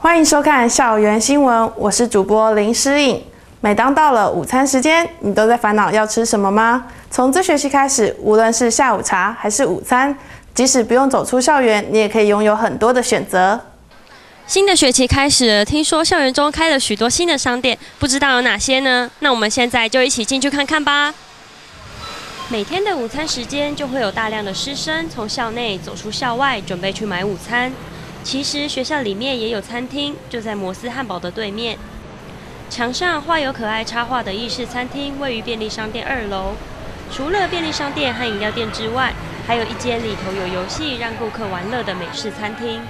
欢迎收看校园新闻，我是主播林诗颖。每当到了午餐时间，你都在烦恼要吃什么吗？从这学期开始，无论是下午茶还是午餐，即使不用走出校园，你也可以拥有很多的选择。 新的学期开始了，听说校园中开了许多新的商店，不知道有哪些呢？那我们现在就一起进去看看吧。每天的午餐时间，就会有大量的师生从校内走出校外，准备去买午餐。其实学校里面也有餐厅，就在摩斯汉堡的对面。墙上画有可爱插画的意式餐厅，位于便利商店2楼。除了便利商店和饮料店之外，还有一间里头有游戏让顾客玩乐的美式餐厅。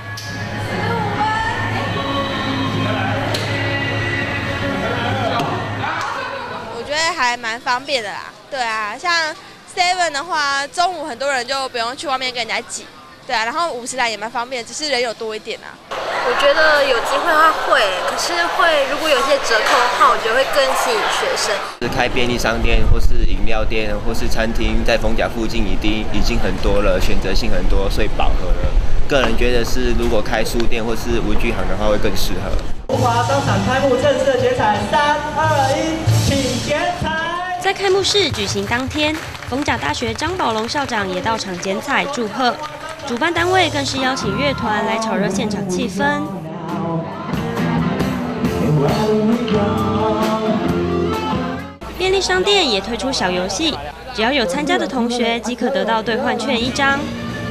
我觉得还蛮方便的啦。对啊，像 Seven 的话，中午很多人就不用去外面跟人家挤。对啊，然后50来也蛮方便，只是人有多一点啊。 我觉得有机会的话会，可是如果有些折扣的话，我觉得会更吸引学生。 是开便利商店或是饮料店或是餐厅，在逢甲附近已经很多了，选择性很多，所以饱和了。个人觉得是，如果开书店或是文具行的话，会更适合。 中华商场开幕正式剪彩，3、2、1，请剪彩。 在开幕式举行当天，逢甲大学张宝龙校长也到场剪彩祝贺。主办单位更是邀请乐团来炒热现场气氛。便利商店也推出小游戏，只要有参加的同学即可得到兑换券1张。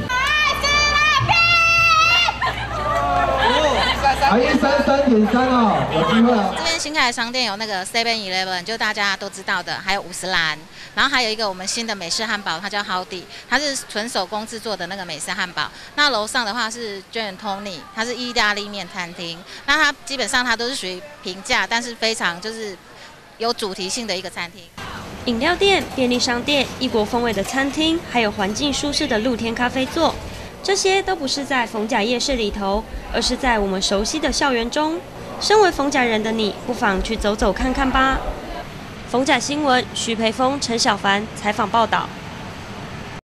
133.3哦，有机会哦。 这边新开的商店有那个 7-Eleven， 就大家都知道的，还有50兰，然后还有一个我们新的美式汉堡，它叫 Howdy， 它是纯手工制作的那个美式汉堡。那楼上的话是 John Tony， 它是意大利面餐厅。那它基本上它都是属于平价，但是非常就是有主题性的一个餐厅。 饮料店、便利商店、异国风味的餐厅，还有环境舒适的露天咖啡座。这些都不是在逢甲夜市里头，而是在我们熟悉的校园中。身为逢甲人的你，不妨去走走看看吧。逢甲新闻，徐培峰、陈小凡采访报道。